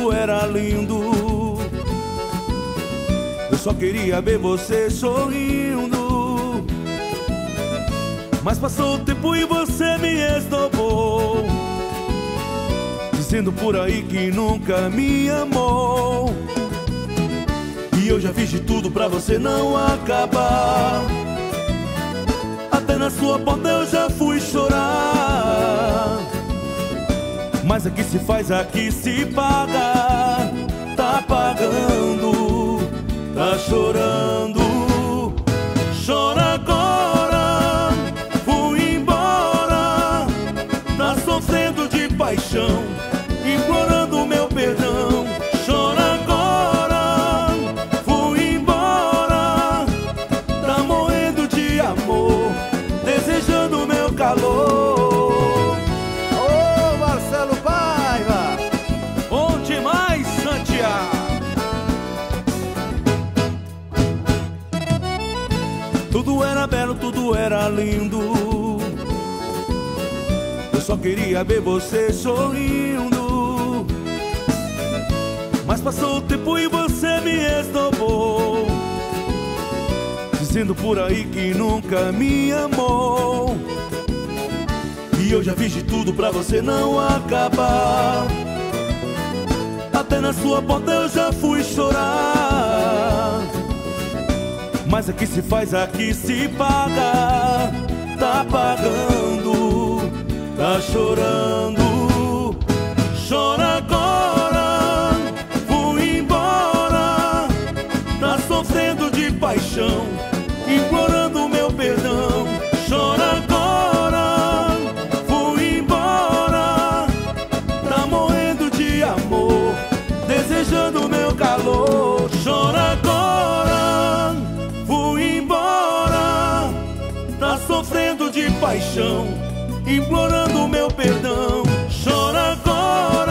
tudo era lindo. Eu só queria ver você sorrindo. Mas passou o tempo e você me esnobou, dizendo por aí que nunca me amou. E eu já fiz de tudo pra você não acabar. Até na sua porta eu já fui chorar. Mas aqui se faz, aqui se paga. Tá pagando, tá chorando. Chora agora, fui embora. Tá sofrendo de paixão, implorando meu perdão. Chora agora, fui embora. Tá morrendo de amor, desejando meu calor. Ô Marcelo Paiva, Bom demais, Santiago. Tudo era belo, tudo era lindo. Eu só queria ver você sorrindo. Mas passou o tempo e você me esnobou, dizendo por aí que nunca me amou. E eu já fiz de tudo pra você não acabar. Até na sua porta eu já fui chorar. Mas aqui se faz, aqui se paga. Tá pagando, tá chorando. Chora agora, fui embora. Tá sofrendo de paixão, implorando meu perdão. Chora agora, fui embora. Tá morrendo de amor, desejando meu calor. Chora agora, fui embora. Tá sofrendo de paixão, implorando meu perdão. Chora agora.